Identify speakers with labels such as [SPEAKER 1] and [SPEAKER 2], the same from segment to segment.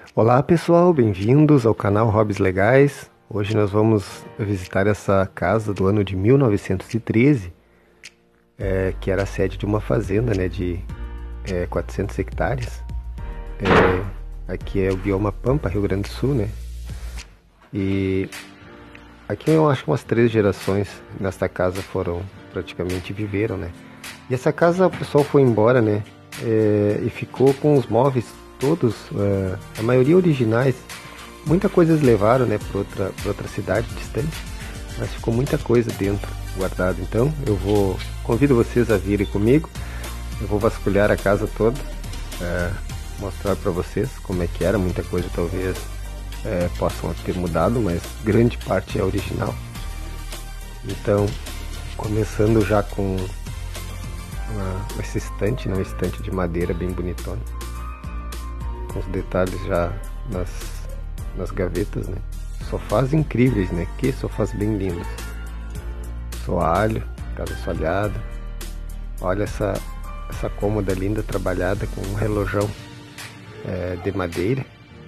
[SPEAKER 1] Olá pessoal, bem-vindos ao canal Hobbies Legais. Hoje nós vamos visitar essa casa do ano de 1913, que era a sede de uma fazenda, né, de 400 hectares. Aqui é o bioma Pampa, Rio Grande do Sul, né? E aqui eu acho que umas 3 gerações nesta casa praticamente viveram, né? E essa casa o pessoal foi embora, né? E ficou com os móveis todos, a maioria originais. Muita coisa eles levaram, né, para outra cidade distante, mas ficou muita coisa dentro guardada. Então convido vocês a virem comigo. Eu vou vasculhar a casa toda, mostrar para vocês como é que era. Muita coisa talvez possam ter mudado, mas grande parte é original. Então, começando já com essa estante, uma estante de madeira bem bonitona, com os detalhes já nas gavetas, né? Sofás incríveis, né? Que sofás bem lindos. Soalho, casa soalhada. Olha essa cômoda linda trabalhada com um relojão de madeira.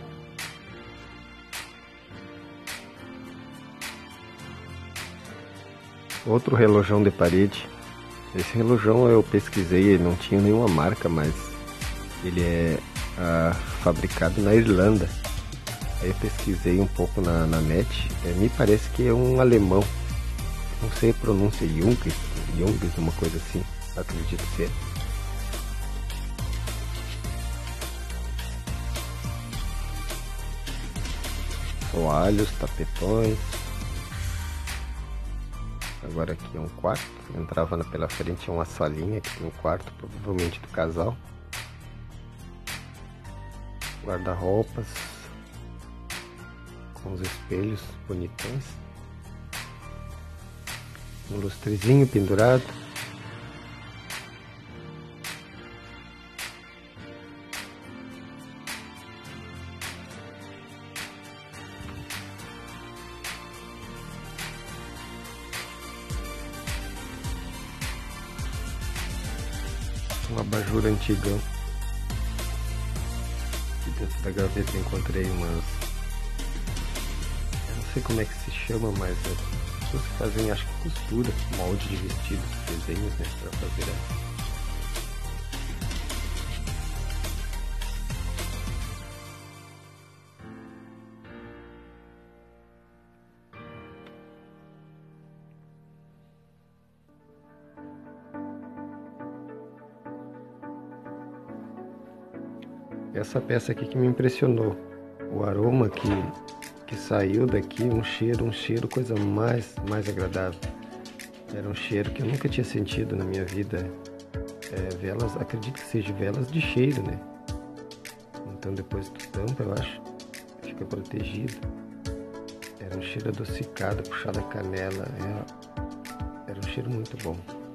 [SPEAKER 1] Outro relojão de parede. Esse relojão eu pesquisei, ele não tinha nenhuma marca, mas ele é fabricado na Irlanda. Aí eu pesquisei um pouco na net, me parece que é um alemão, não sei a pronúncia, Jungs, uma coisa assim, acredito ser. Soalhos, tapetões. Agora aqui é um quarto, entrava pela frente uma salinha, aqui tem um quarto, provavelmente do casal. Guarda-roupas, com os espelhos bonitões, um lustrezinho pendurado, um abajur antigão. Aqui dentro da gaveta eu encontrei umas, eu não sei como é que se chama, mas as pessoas que fazem, acho que costura, molde de vestidos, desenhos, né, para fazer essa peça aqui que me impressionou. O aroma que saiu daqui, um cheiro, coisa mais agradável. Era um cheiro que eu nunca tinha sentido na minha vida. Velas, acredito que seja velas de cheiro, né? Então depois tu tampa, eu acho, fica protegido. Era um cheiro adocicado, puxado a canela. Era um cheiro muito bom.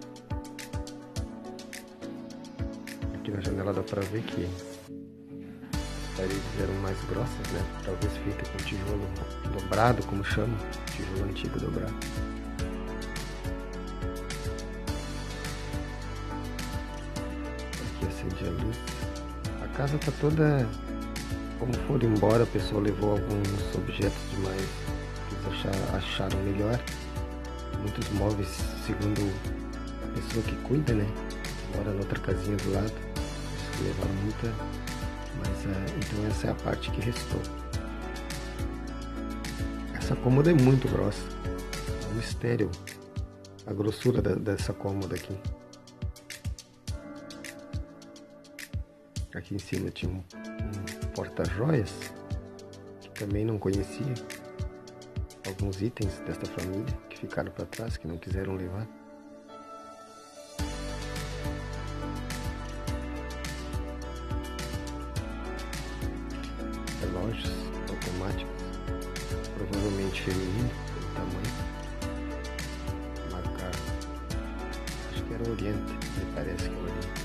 [SPEAKER 1] Aqui na janela dá pra ver que as paredes eram mais grossas, né? Talvez feita com tijolo dobrado, como chama, tijolo antigo dobrado. Aqui acende a luz. A casa tá toda, como foram embora, a pessoa levou alguns objetos demais que eles acharam melhor. Muitos móveis, segundo a pessoa que cuida, né? Mora na outra casinha do lado. Eles levaram muita. Mas então essa é a parte que restou. Essa cômoda é muito grossa. É um mistério a grossura dessa cômoda aqui. Aqui em cima tinha um porta-joias, que também não conhecia. Alguns itens desta família que ficaram para trás, que não quiseram levar. Relógios automáticos, provavelmente feminino pelo tamanho. Marcar, acho que era Oriente, me parece que era Oriente.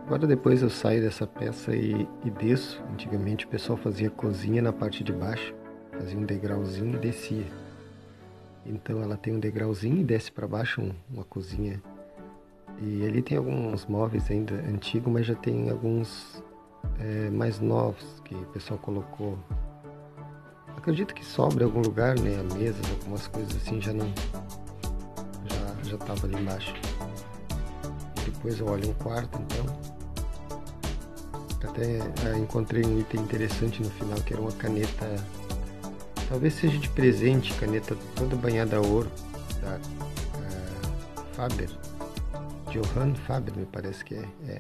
[SPEAKER 1] Agora depois eu saio dessa peça e desço. Antigamente o pessoal fazia cozinha na parte de baixo, fazia um degrauzinho e descia. Então ela tem um degrauzinho e desce para baixo uma cozinha. E ali tem alguns móveis ainda antigos, mas já tem alguns mais novos que o pessoal colocou. Acredito que sobra em algum lugar, né? A mesa, algumas coisas assim já não. Já tava ali embaixo. E depois eu olho um quarto, então. Até encontrei um item interessante no final, que era uma caneta. Talvez seja de presente, caneta toda banhada a ouro, da Faber. Johann Faber, me parece que é.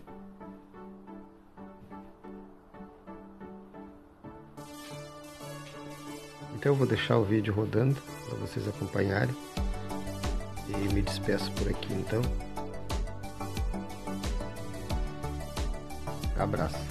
[SPEAKER 1] Então eu vou deixar o vídeo rodando para vocês acompanharem. E me despeço por aqui então. Abraço.